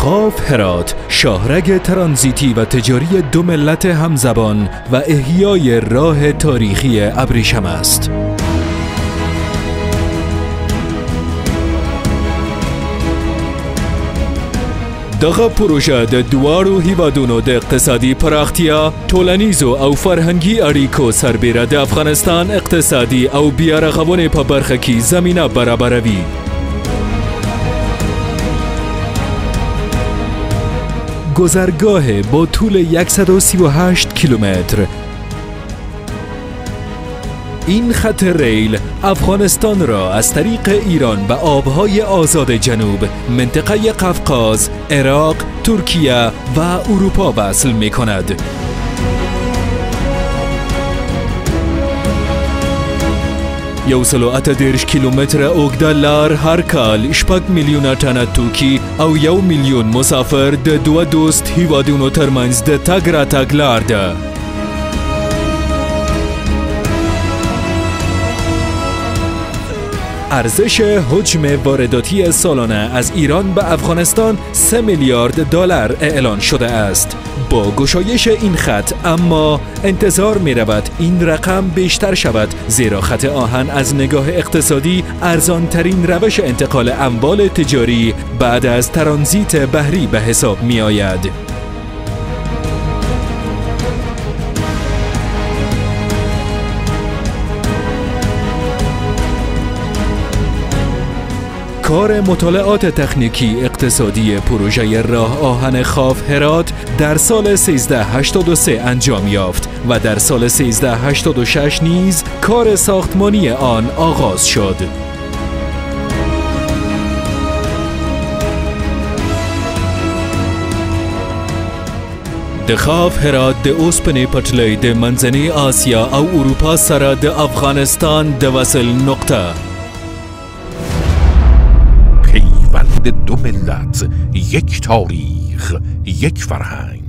خاف-هرات شاهرگ ترانزیتی و تجاری دو ملت همزبان و احیای راه تاریخی ابریشم است. دغه پروژه د دوارو هیوادونو د اقتصادي پراختیا، ټولنیزو او فرهنګي اړیکو سربیره د افغانستان اقتصادي او بیارغونې په برخه کې زمینه برابروي. گذرگاه با طول 138 کیلومتر. این خط ریل افغانستان را از طریق ایران به آبهای آزاد جنوب، منطقه قفقاز، عراق، ترکیه و اروپا وصل می کند. یو سلو اته دیرش کیلومتر اوږده لار هر کال 6 میلیونه ټنه توکي او 1 میلیون مسافر د دوه دوست هیوادونو ترمنځ د تګ راتګ لار ده. ارزش حجم وارداتی سالانه از ایران به افغانستان 3 میلیارد دلار اعلان شده است. با گشایش این خط اما انتظار می رود این رقم بیشتر شود، زیرا خط آهن از نگاه اقتصادی ارزان ترین روش انتقال اموال تجاری بعد از ترانزیت بحری به حساب می آید. کار مطالعات تکنیکی اقتصادی پروژه راه آهن خاف-هرات در سال 1383 انجام یافت و در سال 1386 نیز کار ساختمانی آن آغاز شد. د خاف-هرات د اوسپنې پټلۍ د منځنۍ آسیا او اروپا سره د افغانستان د وصل نقطه. پیوند دو ملت، یک تاریخ، یک فرهنگ.